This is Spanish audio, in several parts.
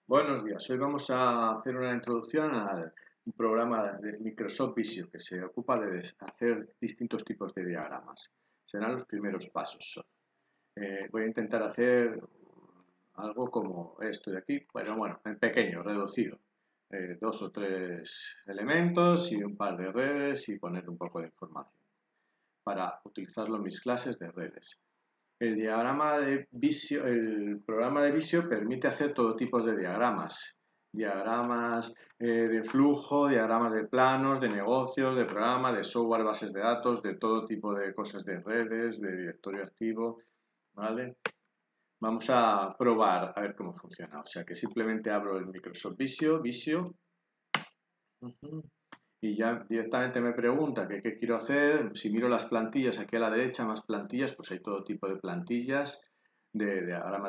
Buenos días. Hoy vamos a hacer una introducción al programa de Microsoft Visio que se ocupa de hacer distintos tipos de diagramas. Serán los primeros pasos. Voy a intentar hacer algo como esto de aquí, pero bueno, en pequeño, reducido. Dos o tres elementos y un par de redes y poner un poco de información para utilizarlo en mis clases de redes. El programa de Visio permite hacer todo tipo de diagramas. Diagramas de flujo, diagramas de planos, de negocios, de programa, de software, bases de datos, de todo tipo de cosas de redes, de directorio activo, ¿vale? Vamos a probar a ver cómo funciona. O sea que simplemente abro el Microsoft Visio. Y ya directamente me pregunta que qué quiero hacer. Si miro las plantillas, aquí a la derecha, más plantillas, pues hay todo tipo de plantillas, de diagrama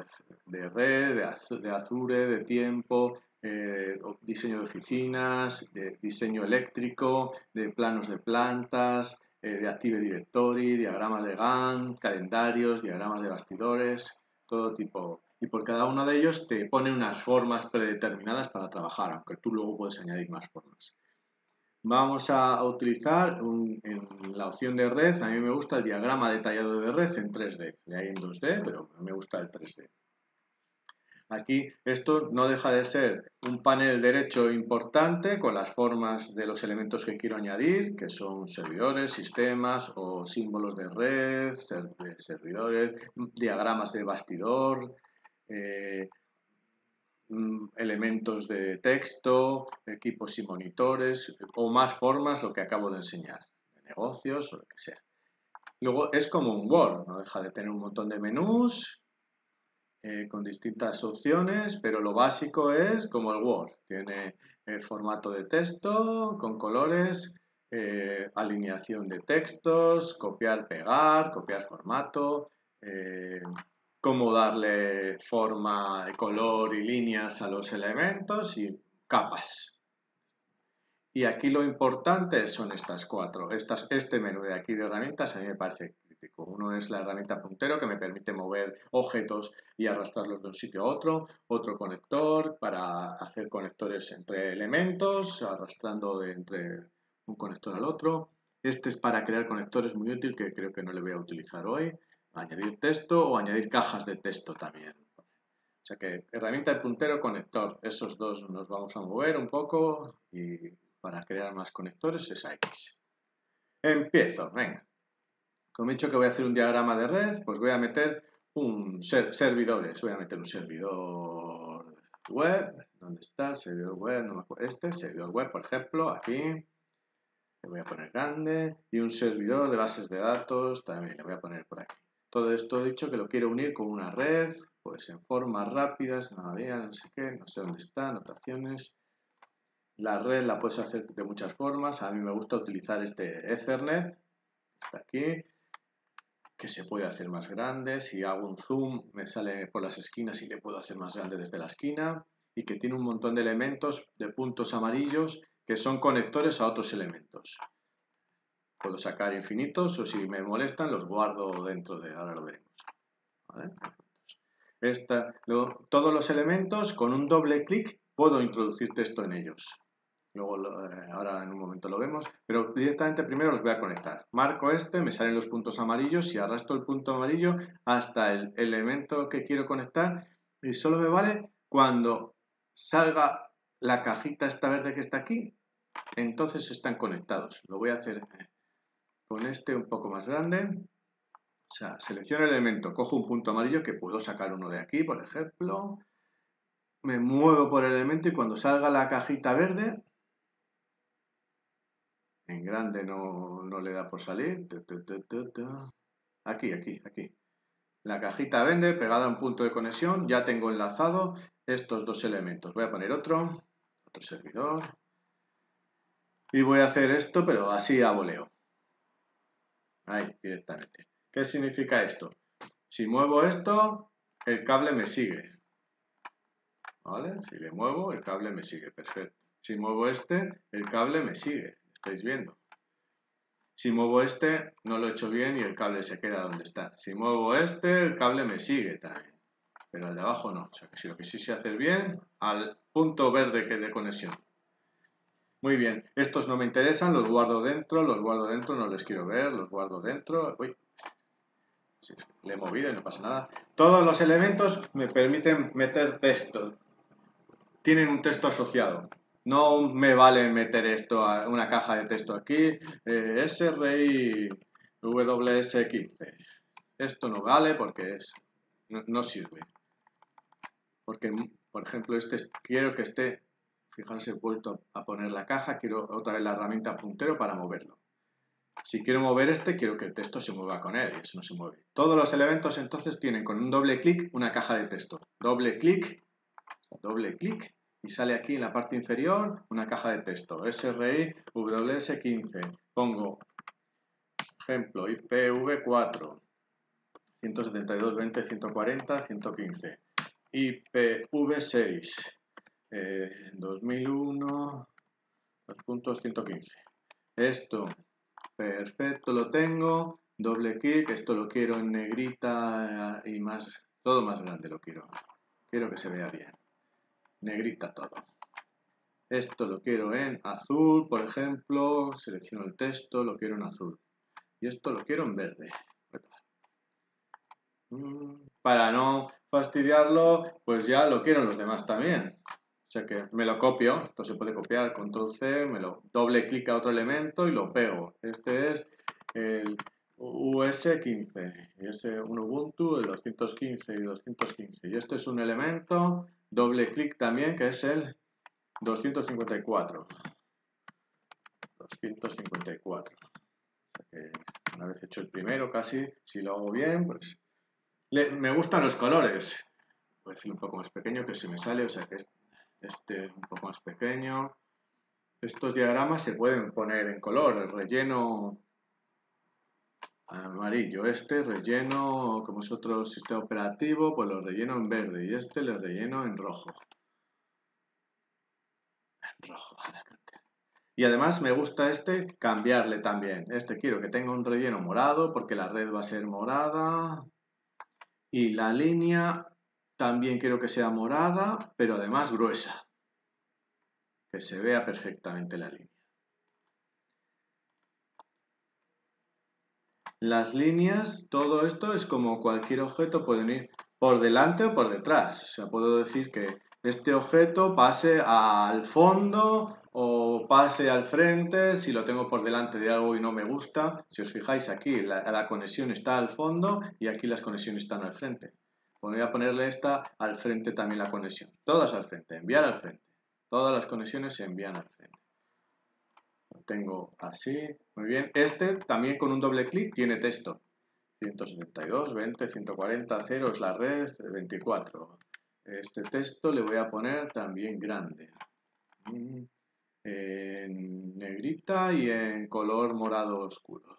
de Azure, de tiempo, diseño de oficinas, de diseño eléctrico, de planos de plantas, de Active Directory, diagramas de Gantt, calendarios, diagramas de bastidores, todo tipo. Y por cada uno de ellos te pone unas formas predeterminadas para trabajar, aunque tú luego puedes añadir más formas. Vamos a utilizar en la opción de red, a mí me gusta el diagrama detallado de red en 3D. Le hay en 2D, pero me gusta el 3D. Aquí esto no deja de ser un panel derecho importante con las formas de los elementos que quiero añadir, que son servidores, sistemas o símbolos de red, servidores, diagramas de bastidor, elementos de texto, equipos y monitores o más formas, lo que acabo de enseñar, de negocios o lo que sea. Luego es como un Word, no deja de tener un montón de menús con distintas opciones, pero lo básico es como el Word. Tiene el formato de texto con colores, alineación de textos, copiar, pegar, copiar formato, cómo darle forma, color y líneas a los elementos y capas. Y aquí lo importante son estas cuatro. Este menú de aquí de herramientas a mí me parece crítico. Uno es la herramienta puntero que me permite mover objetos y arrastrarlos de un sitio a otro. Otro conector para hacer conectores entre elementos, arrastrando de entre un conector al otro. Este es para crear conectores, muy útil, que creo que no le voy a utilizar hoy. Añadir texto o añadir cajas de texto también. O sea que herramienta de puntero, conector, esos dos nos vamos a mover un poco y para crear más conectores es X. Empiezo, venga. Como he dicho que voy a hacer un diagrama de red, pues voy a meter servidores. Voy a meter un servidor web. ¿Dónde está el servidor web? No me acuerdo. Servidor web, por ejemplo, aquí. Le voy a poner grande. Y un servidor de bases de datos, también le voy a poner por aquí. Todo esto he dicho que lo quiero unir con una red, pues en formas rápidas, no sé qué, no sé dónde está, anotaciones. La red la puedes hacer de muchas formas. A mí me gusta utilizar este Ethernet, está aquí, que se puede hacer más grande. Si hago un zoom, me sale por las esquinas y le puedo hacer más grande desde la esquina. Y que tiene un montón de elementos, de puntos amarillos, que son conectores a otros elementos. Puedo sacar infinitos o si me molestan los guardo dentro de... Ahora lo veremos. ¿Vale? Todos los elementos, con un doble clic, puedo introducir texto en ellos. Luego, ahora en un momento lo vemos, pero directamente primero los voy a conectar. Marco este, me salen los puntos amarillos y arrastro el punto amarillo hasta el elemento que quiero conectar y solo me vale cuando salga la cajita esta verde que está aquí, entonces están conectados. Lo voy a hacer con este un poco más grande. O sea, selecciono el elemento, cojo un punto amarillo que puedo sacar uno de aquí, por ejemplo. Me muevo por el elemento y cuando salga la cajita verde, en grande no le da por salir. Aquí. La cajita verde pegada a un punto de conexión. Ya tengo enlazado estos dos elementos. Voy a poner otro servidor. Y voy a hacer esto, pero así a voleo. Ahí, directamente. ¿Qué significa esto? Si muevo esto, el cable me sigue. ¿Vale? Si le muevo, el cable me sigue. Perfecto. Si muevo este, el cable me sigue. ¿Estáis viendo? Si muevo no lo he hecho bien y el cable se queda donde está. Si muevo el cable me sigue también. pero al de abajo no. O sea que si lo quisiese hacer bien, al punto verde que de conexión. Muy bien, estos no me interesan, los guardo dentro, no les quiero ver, los guardo dentro. Uy, sí, le he movido y no pasa nada. Todos los elementos me permiten meter texto. Tienen un texto asociado. No me vale meter esto a una caja de texto aquí, SRI WS15. Esto no vale porque no sirve. Porque, por ejemplo, quiero que esté, fijaros, he vuelto a poner la caja, quiero otra vez la herramienta puntero para moverlo. Si quiero mover quiero que el texto se mueva con él, y eso no se mueve. Todos los elementos entonces tienen con un doble clic una caja de texto. Doble clic, y sale aquí en la parte inferior una caja de texto. SRI WS15. Pongo ejemplo IPv4 172.20.140.115. IPv6 2001 2.115. Esto, perfecto, lo tengo. Doble clic, esto lo quiero en negrita y más, todo más grande lo quiero. Quiero que se vea bien. Negrita todo. Esto lo quiero en azul, por ejemplo. Selecciono el texto, lo quiero en azul. Y esto lo quiero en verde. Para no fastidiarlo, pues ya lo quiero en los demás también. O sea que me lo copio, esto se puede copiar, control C, me lo doble clic a otro elemento y lo pego. Este es el US15 y ese un Ubuntu, el 215 y 215. Y este es un elemento, doble clic también, que es el 254. 254. O sea que una vez hecho el primero casi, si lo hago bien, pues... me gustan los colores. Voy a decir un poco más pequeño que se me sale, o sea que este un poco más pequeño. Estos diagramas se pueden poner en color, el relleno amarillo, relleno, como es otro sistema operativo, pues lo relleno en verde y este le relleno en rojo. En rojo, y además me gusta cambiarle también. Quiero que tenga un relleno morado porque la red va a ser morada. Y la línea también quiero que sea morada, pero además gruesa. Que se vea perfectamente la línea. Las líneas, todo esto es como cualquier objeto, pueden ir por delante o por detrás. O sea, puedo decir que este objeto pase al fondo o pase al frente si lo tengo por delante de algo y no me gusta. Si os fijáis aquí, la conexión está al fondo y aquí las conexiones están al frente. Podría ponerle esta al frente también la conexión. Todas al frente, enviar al frente. Todas las conexiones se envían al frente. Lo tengo así. Muy bien. También con un doble clic tiene texto. 172, 20, 140, 0 es la red, 24. Este texto le voy a poner también grande. En negrita y en color morado oscuro.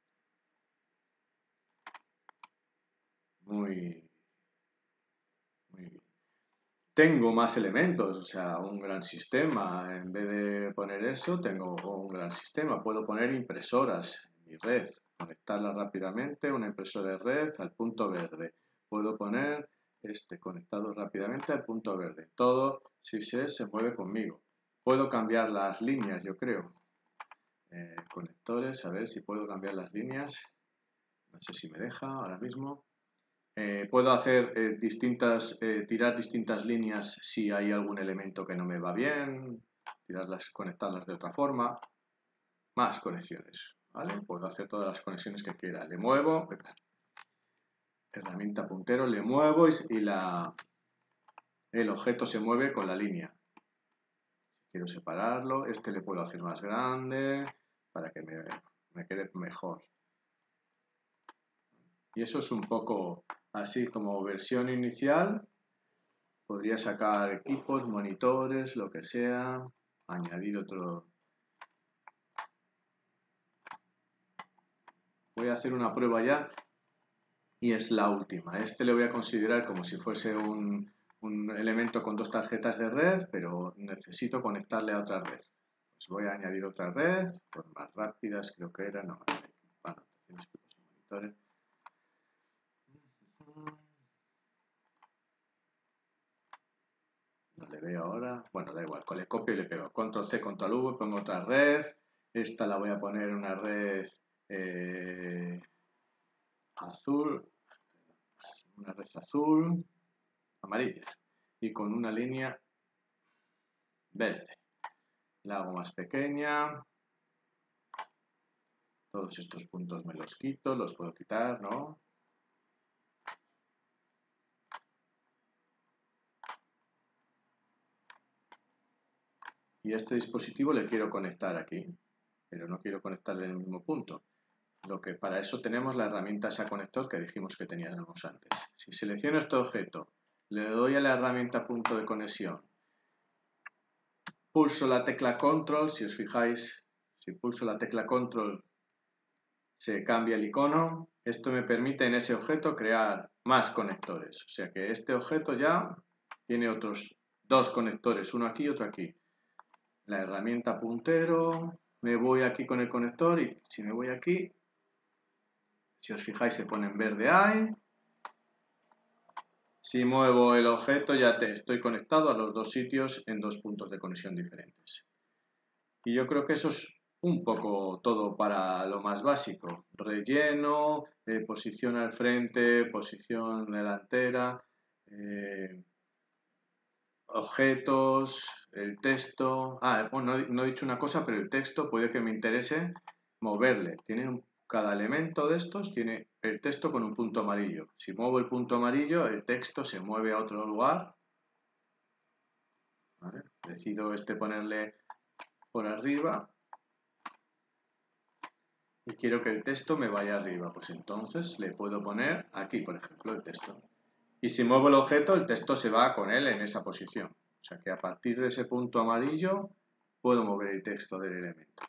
Muy bien. Tengo más elementos, o sea, un gran sistema. En vez de poner eso, tengo un gran sistema. Puedo poner impresoras en mi red, conectarlas rápidamente, una impresora de red al punto verde. Puedo poner conectado rápidamente al punto verde. Todo, si se mueve conmigo. Puedo cambiar las líneas, yo creo. Conectores, a ver si puedo cambiar las líneas. No sé si me deja ahora mismo. Puedo hacer tirar distintas líneas si hay algún elemento que no me va bien, conectarlas de otra forma. Más conexiones, ¿vale? Puedo hacer todas las conexiones que quiera. Le muevo, herramienta puntero, le muevo y el objeto se mueve con la línea. Quiero separarlo, le puedo hacer más grande para que me quede mejor. Y eso es un poco así como versión inicial. Podría sacar equipos, monitores, lo que sea, añadir otro. Voy a hacer una prueba ya y es la última. Le voy a considerar como si fuese un elemento con dos tarjetas de red, pero necesito conectarle a otra red. Pues voy a añadir otra red, por más rápidas creo que era, no, monitores. No le veo ahora. Bueno, da igual, le copio y le pego. Control C, Control V, pongo otra red. Esta la voy a poner en una red azul. Una red azul, amarilla. Y con una línea verde. La hago más pequeña. Todos estos puntos me los quito, los puedo quitar, ¿no? Y este dispositivo le quiero conectar aquí, pero no quiero conectarle en el mismo punto. Para eso tenemos la herramienta SAConector que dijimos que teníamos antes. Si selecciono este objeto, le doy a la herramienta punto de conexión, pulso la tecla Control, si os fijáis, si pulso la tecla Control se cambia el icono. Esto me permite en ese objeto crear más conectores. O sea que este objeto ya tiene otros dos conectores, uno aquí y otro aquí. La herramienta puntero, me voy aquí con el conector y si me voy aquí, si os fijáis se pone en verde ahí. Si muevo el objeto ya estoy conectado a los dos sitios en dos puntos de conexión diferentes. Y yo creo que eso es un poco todo para lo más básico. Relleno, posición al frente, posición delantera, objetos, el texto. Bueno, no he dicho una cosa, pero el texto puede que me interese moverle. Cada elemento de estos tiene el texto con un punto amarillo. Si muevo el punto amarillo, el texto se mueve a otro lugar. ¿Vale? Decido ponerle por arriba y quiero que el texto me vaya arriba. Pues entonces le puedo poner aquí, por ejemplo, el texto. Y si muevo el objeto, el texto se va con él en esa posición. O sea que a partir de ese punto amarillo puedo mover el texto del elemento.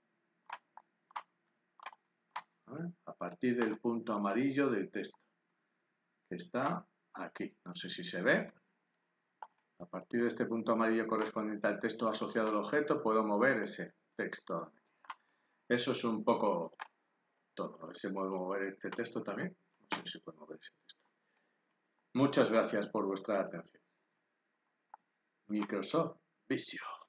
¿Vale? A partir del punto amarillo del texto, que está aquí. No sé si se ve. A partir de este punto amarillo correspondiente al texto asociado al objeto, puedo mover ese texto. Eso es un poco todo. A ver si puedo mover este texto también. No sé si puedo mover ese texto. Muchas gracias por vuestra atención. Microsoft Visio.